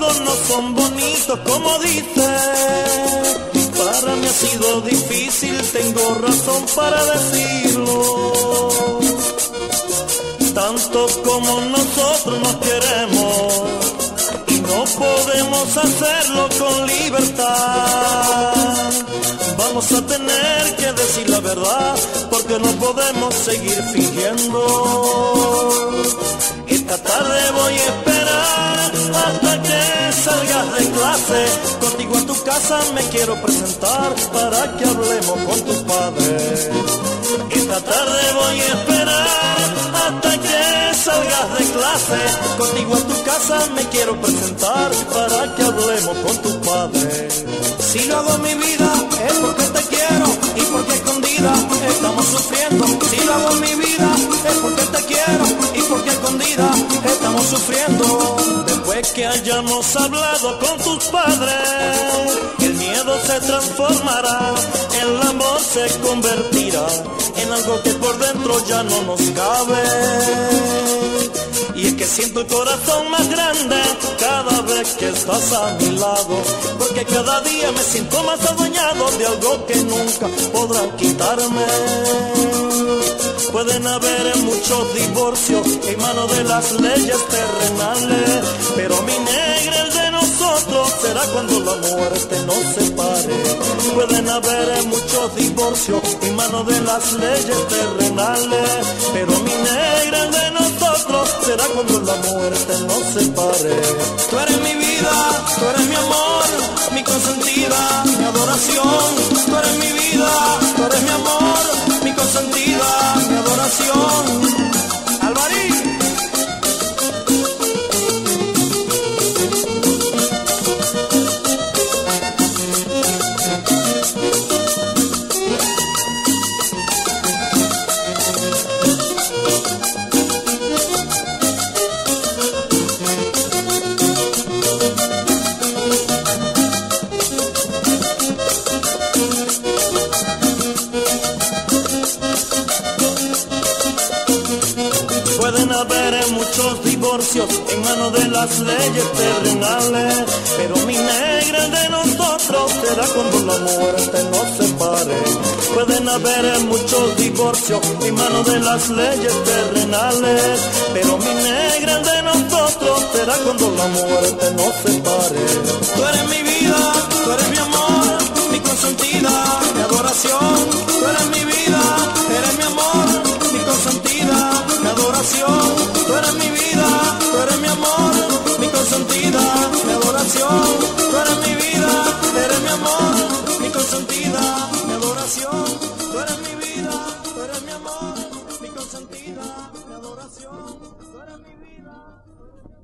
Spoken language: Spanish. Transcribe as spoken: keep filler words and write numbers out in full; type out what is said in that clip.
todos no son bonitos como dices. Para mí ha sido difícil, tengo razón para decirlo. Tanto como nosotros nos queremos y no podemos hacerlo con libertad. Vamos a tener que decir la verdad porque no podemos seguir fingiendo. Esta tarde voy a esperar hasta que salgas de clase. Contigo a tu casa me quiero presentar para que hablemos con tus padres. Esta tarde voy a esperar hasta que salgas de clase. Contigo a tu casa me quiero presentar para que hablemos con tus padres. Si lo hago en mi vida es porque te quiero y porque escondida estamos sufriendo. Si lo hago en mi vida es porque te quiero y porque escondida estamos sufriendo. Después que hayamos hablado con tus padres, el miedo se transformará, el amor se convertirá en algo que por dentro ya no nos cabe. Y es que siento el corazón más grande cada vez que estás a mi lado, porque cada día me siento más adueñado de algo que nunca podrán quitarme. Pueden haber muchos divorcios en manos de las leyes terrenales, pero mi negra, el de nosotros será cuando la muerte nos separe. Pueden haber muchos divorcios en manos de las leyes terrenales, pero mi negra, el de nosotros será cuando la muerte nos separe. Tú eres mi vida, tú eres mi amor, mi consentida, mi adoración. Tú eres mi vida, tú eres mi amor, mi consentida, mi adoración. Alvarín. Pueden haber muchos divorcios en manos de las leyes terrenales, pero mi negra, de nosotros será cuando la muerte nos separe. Pueden haber muchos divorcios en manos de las leyes terrenales, pero mi negra, de nosotros será cuando la muerte nos separe. Tú eres mi vida, tú eres mi amor, mi consentida, mi adoración. Tú eres mi vida, eres mi amor, mi consentida, mi adoración. Tú eres mi vida, tú eres mi amor, mi consentida, mi adoración. Tú eres mi vida, eres mi amor, mi consentida, mi adoración. Tú eres mi vida, tú eres mi amor, mi consentida, mi adoración. Tú eres mi vida.